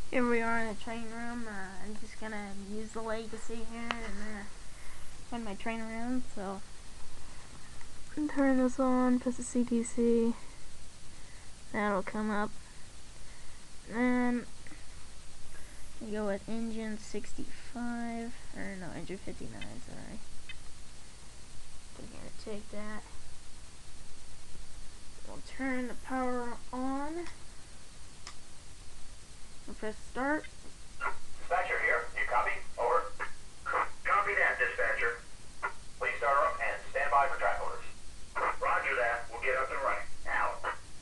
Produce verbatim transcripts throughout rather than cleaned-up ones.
Here we are in the train room. Uh, I'm just gonna use the legacy here and uh, find my train around. So turn this on, press the C T C. That'll come up. Then we go with engine sixty-five, or no, engine fifty-nine. Sorry. I'm gonna take that. We'll turn the power on. We'll press start. Dispatcher here. You copy? Over. Copy that, dispatcher. Please start her up and stand by for track orders. Roger that. We'll get up and running. Out.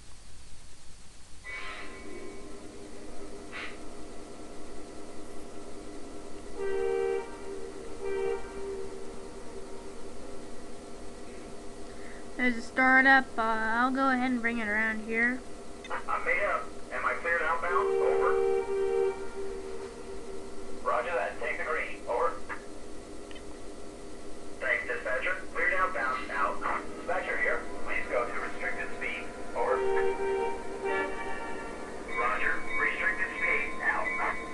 There's a startup. Uh, I'll go ahead and bring it around here. I'm made up. Am I cleared outbound? Over. Roger that. Take the green. Over. Thanks, dispatcher. Cleared outbound. Out. Dispatcher here. Please go to restricted speed. Over. Roger. Restricted speed. Out.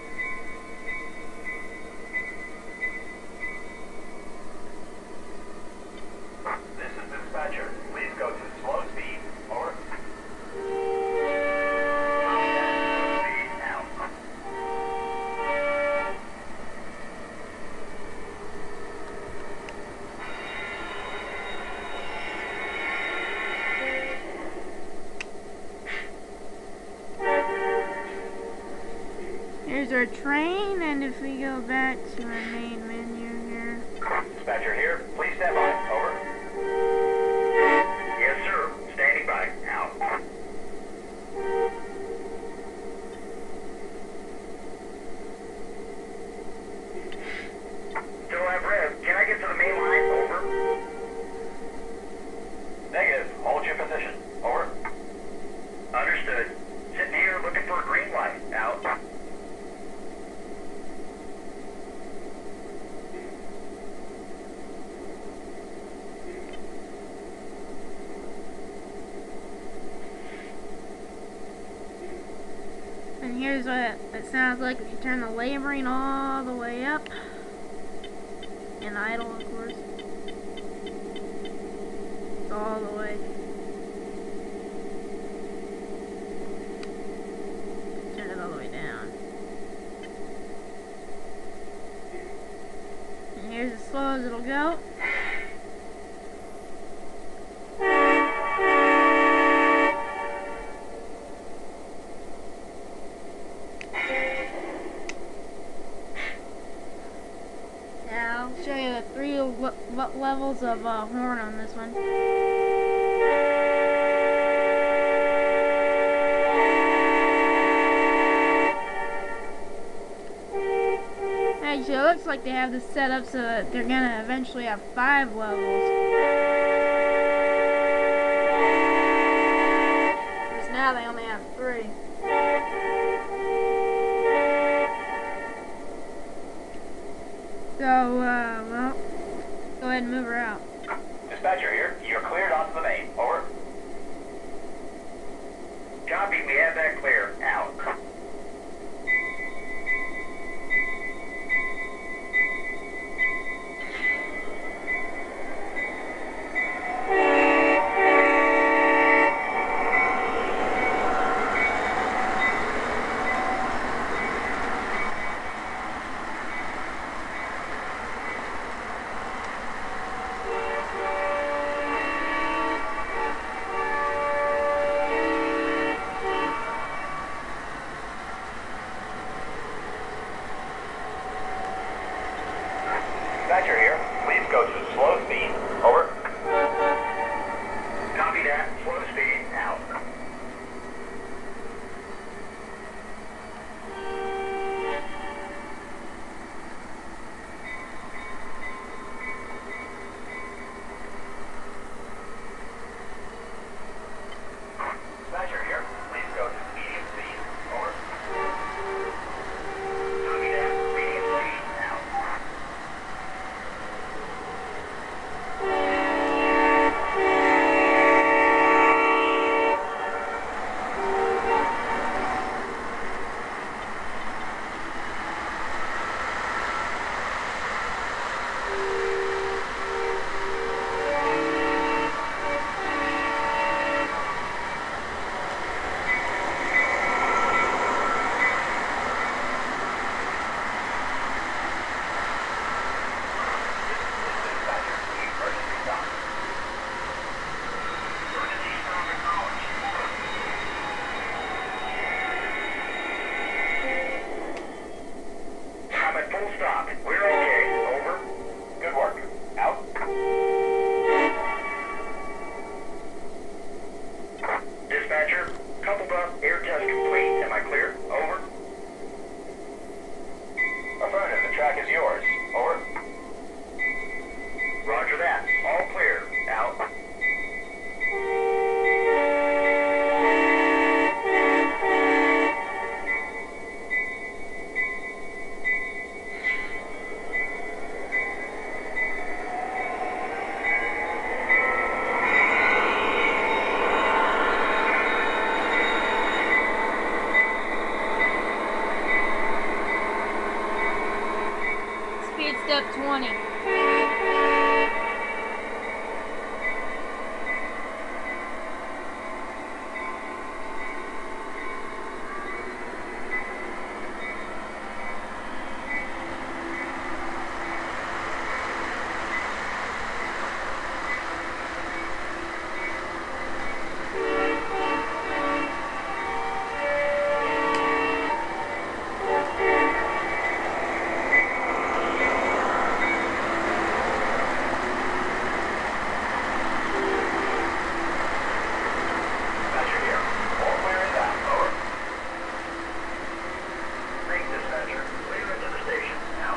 This is dispatcher. Please go to slow speed. Over. Speed. Out. Here's our train, and if we go back to our main menu here. Dispatcher here. Please stand by. Over. Yes, sir. Standing by. Out. Still have rev. Can I get to the main line? Over. Negative. Hold your position. Over. Understood. Sitting here looking for a green light. Out. And here's what it sounds like if you turn the laboring all the way up. And idle, of course. All the way. Turn it all the way down. And here's as slow as it'll go. Now I'll show you the three le le levels of uh, horn on this one. Actually, it looks like they have this set up so that they're gonna eventually have five levels. Because now they only have three. So, uh, well, go ahead and move her out. Dispatcher here. You're cleared onto the main. Over. Copy. We have that clear. Out. Dispatcher here. Please go to slow speed. Over. Copy that. Slow speed. Out. Dispatcher here. Please go to medium speed. Over. Copy that. Medium speed. Out. Total stop. We're okay. Over. Good work. Out. Dispatcher, coupled up, air test complete. Am I clear? Over. Affirmative, the track is yours. Over. Roger that. All clear. Out. Speed step twenty. Dispatcher here. All clear is out. Over. Green dispatcher. Clear into the station. Out.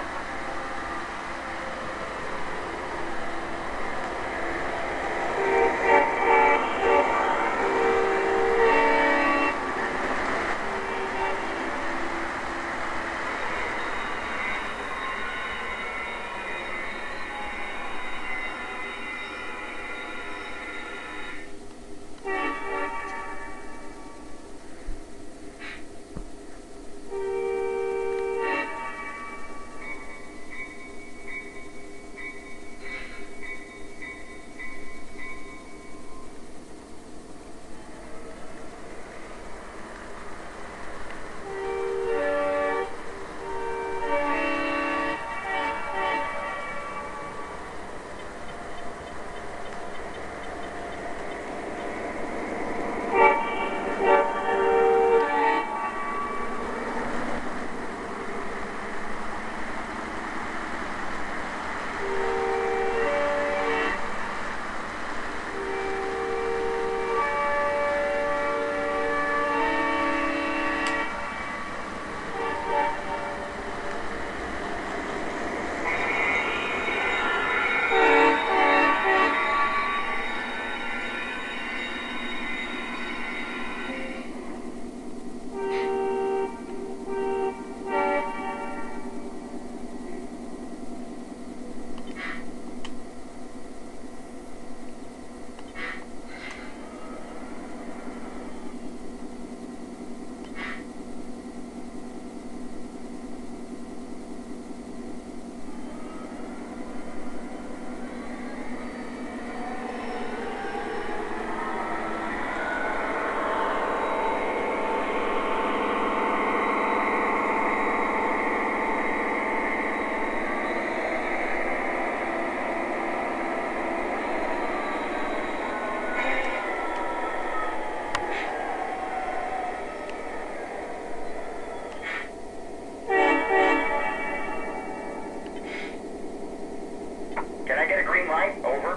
Can I get a green light? Over.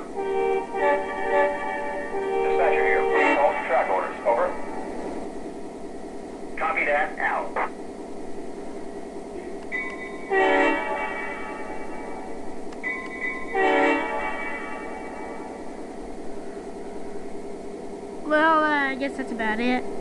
Dispatcher here. Please hold for track orders. Over. Copy that. Out. Well, uh, I guess that's about it.